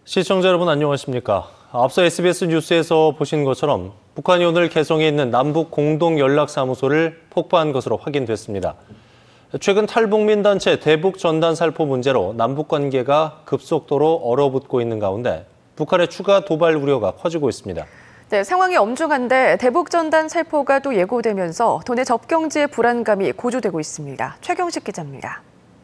시청자 여러분 안녕하십니까? 앞서 SBS 뉴스에서 보신 것처럼 북한이 오늘 개성에 있는 남북 공동연락사무소를 폭파한 것으로 확인됐습니다. 최근 탈북민 단체 대북 전단 살포 문제로 남북 관계가 급속도로 얼어붙고 있는 가운데 북한의 추가 도발 우려가 커지고 있습니다. 네, 상황이 엄중한데 대북 전단 살포가 또 예고되면서 도내 접경지의 불안감이 고조되고 있습니다. 최경식 기자입니다.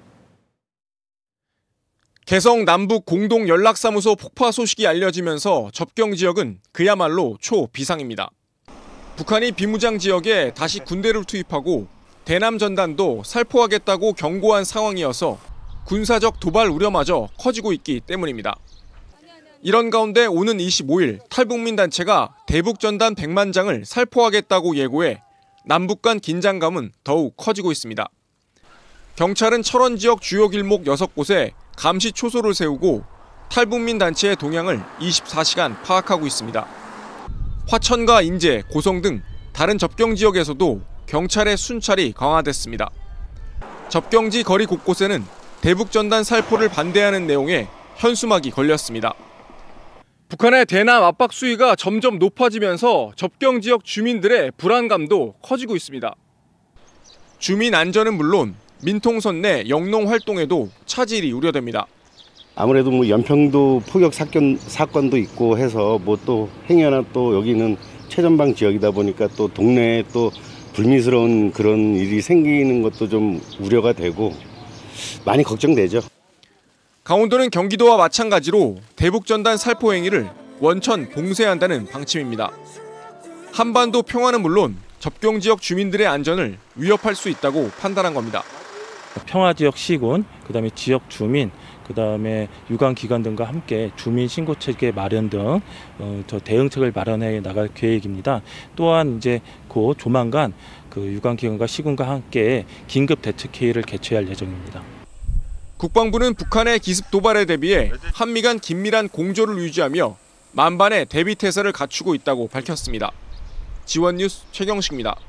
개성 남북 공동연락사무소 폭파 소식이 알려지면서 접경 지역은 그야말로 초비상입니다. 북한이 비무장 지역에 다시 군대를 투입하고 대남 전단도 살포하겠다고 경고한 상황이어서 군사적 도발 우려마저 커지고 있기 때문입니다. 이런 가운데 오는 25일 탈북민 단체가 대북 전단 100만 장을 살포하겠다고 예고해 남북 간 긴장감은 더욱 커지고 있습니다. 경찰은 철원 지역 주요 길목 6곳에 감시 초소를 세우고 탈북민 단체의 동향을 24시간 파악하고 있습니다. 화천과 인제, 고성 등 다른 접경 지역에서도 경찰의 순찰이 강화됐습니다. 접경지 거리 곳곳에는 대북 전단 살포를 반대하는 내용의 현수막이 걸렸습니다. 북한의 대남 압박 수위가 점점 높아지면서 접경 지역 주민들의 불안감도 커지고 있습니다. 주민 안전은 물론 민통선 내 영농 활동에도 차질이 우려됩니다. 아무래도 연평도 포격 사건도 있고 해서 또 행여나 또 여기는 최전방 지역이다 보니까 또 동네에 또 불미스러운 그런 일이 생기는 것도 좀 우려가 되고 많이 걱정되죠. 강원도는 경기도와 마찬가지로 대북 전단 살포 행위를 원천 봉쇄한다는 방침입니다. 한반도 평화는 물론 접경 지역 주민들의 안전을 위협할 수 있다고 판단한 겁니다. 평화지역 시군, 그다음에 지역 주민, 그다음에 유관기관 등과 함께 주민 신고 체계 마련 등 대응책을 마련해 나갈 계획입니다. 또한 이제 곧 조만간 그 유관기관과 시군과 함께 긴급 대책회의를 개최할 예정입니다. 국방부는 북한의 기습 도발에 대비해 한미 간 긴밀한 공조를 유지하며 만반의 대비 태세를 갖추고 있다고 밝혔습니다. 지원뉴스 최경식입니다.